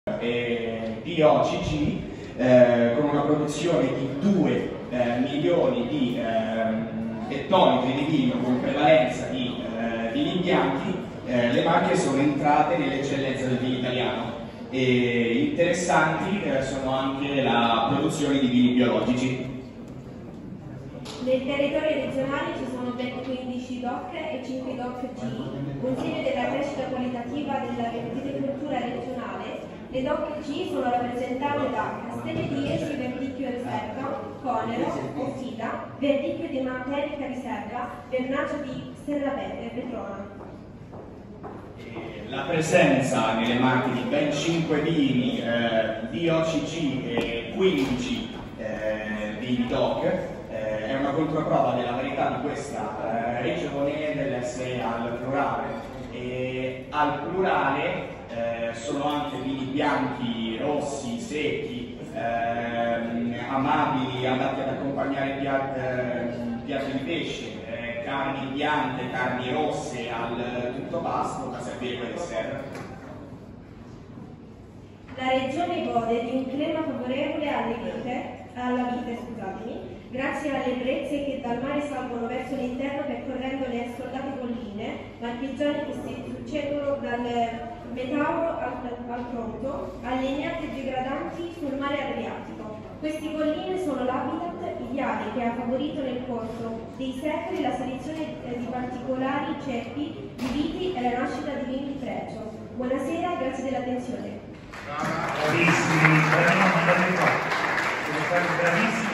di OCG con una produzione di 2 milioni di ettolitri di vino con prevalenza di vini bianchi. Le Marche sono entrate nell'eccellenza del vino italiano e interessanti sono anche la produzione di vini biologici. Nel territorio regionale ci sono ben 15 DOC e 5 DOC G, un segno della crescita qualitativa della viticoltura regionale. Le DOC G sono rappresentate da Castelli di Iesi, Verdicchio Riserva, Conero, Ossida, Verdicchio di Materica Riserva, Vernaccio di Serrapete, Petrona. La presenza nelle Marche di ben 5 vini di OCG e 15 di DOC è una controprova della varietà di questa regione nell'essere al plurale. E al plurale sono anche vini bianchi, rossi, secchi, amabili, adatti ad accompagnare piatti di pesce, carni bianche, carni rosse al tutto pasto da servire con dessert. La regione gode di un clima favorevole alla vite, grazie alle brezze che dal mare salgono verso l'interno percorrendo le assoldate colline marchigiane che si succedono dal Metauro al Tronto, alle ignate degradanti sul mare Adriatico. Queste colline sono l'habitat ideale che ha favorito nel corso dei secoli la selezione di particolari ceppi di viti e la nascita di vini di pregio. Buonasera, grazie dell'attenzione. Bravissimi, siete stati bravissimi.